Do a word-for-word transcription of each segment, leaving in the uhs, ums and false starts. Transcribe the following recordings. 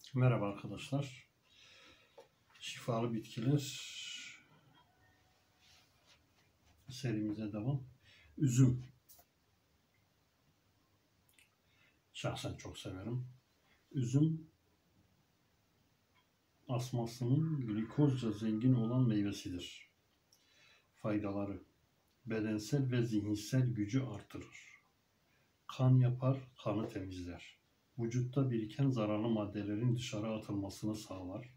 Merhaba arkadaşlar. Şifalı bitkiler serimize devam. Üzüm. Şahsen çok severim. Üzüm asmasının glikozca zengin olan meyvesidir. Faydaları: bedensel ve zihinsel gücü artırır. Kan yapar, kanı temizler. Vücutta biriken zararlı maddelerin dışarı atılmasını sağlar.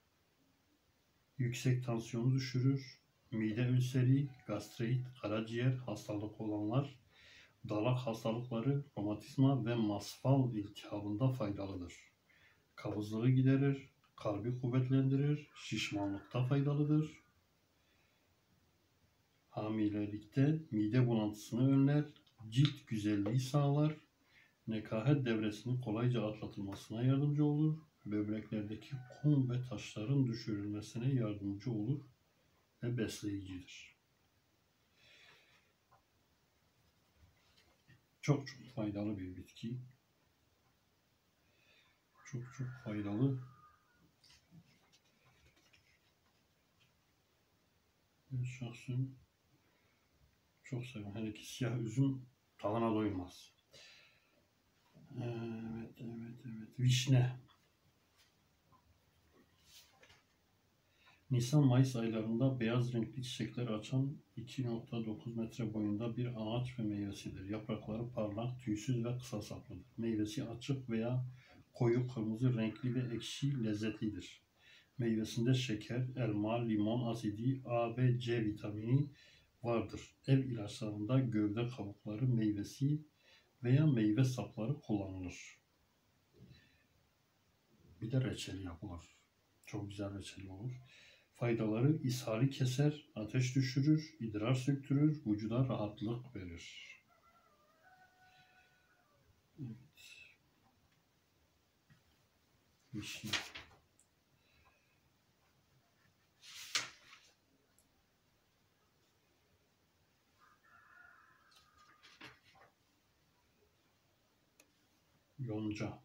Yüksek tansiyonu düşürür. Mide ülseri, gastrit, karaciğer hastalık olanlar, dalak hastalıkları, romatizma ve masfal iltihabında faydalıdır. Kabızlığı giderir, kalbi kuvvetlendirir, şişmanlıkta faydalıdır. Hamilelikte mide bulantısını önler, cilt güzelliği sağlar, nekahet devresinin kolayca atlatılmasına yardımcı olur, böbreklerdeki kum ve taşların düşürülmesine yardımcı olur ve besleyicidir. Çok çok faydalı bir bitki. Çok çok faydalı. Ben şahsen çok seviyorum. Hele ki siyah üzüm tadına doymaz. Evet, evet, evet. Vişne. Nisan-Mayıs aylarında beyaz renkli çiçekler açan iki nokta dokuz metre boyunda bir ağaç ve meyvesidir. Yaprakları parlak, tüysüz ve kısa saplıdır. Meyvesi açık veya koyu kırmızı renkli ve ekşi, lezzetlidir. Meyvesinde şeker, elma, limon asidi, A ve C vitamini vardır. Ev ilaçlarında gövde kabukları, meyvesi veya meyve sapları kullanılır. Bir de reçeli yapılır. Çok güzel reçeli olur. Faydaları: ishali keser, ateş düşürür, idrar söktürür, vücuda rahatlık verir. Evet. Vişne. Yonca.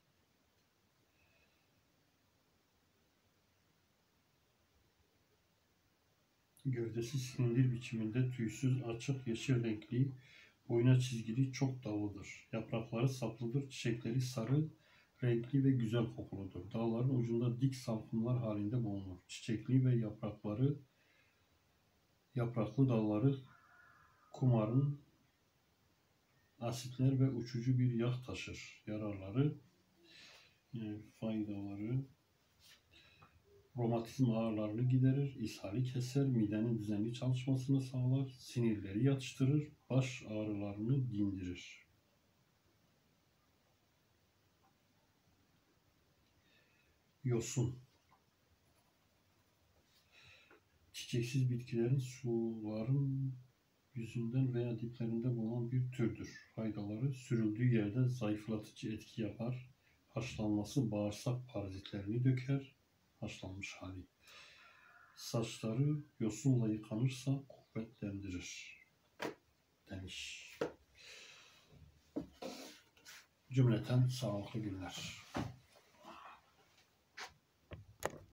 Gövdesi silindir biçiminde, tüysüz, açık, yeşil renkli, boyuna çizgili, çok dallıdır. Yaprakları saplıdır, çiçekleri sarı renkli ve güzel kokuludur. Dalların ucunda dik salkımlar halinde bulunur. Çiçekli ve yaprakları, yapraklı dalları kumarın, asitler ve uçucu bir yağ taşır. Yararları, e, faydaları: romatizma ağrılarını giderir, ishali keser, midenin düzenli çalışmasını sağlar, sinirleri yatıştırır, baş ağrılarını dindirir. Yosun. Çiçeksiz bitkilerin suların yüzünden veya diplerinde bulunan bir türdür. Faydaları: sürüldüğü yerde zayıflatıcı etki yapar, haşlanması bağırsak parazitlerini döker, haşlanmış hali. Saçları yosunla yıkanırsa kuvvetlendirir demiş. Cümleten sağlıklı günler.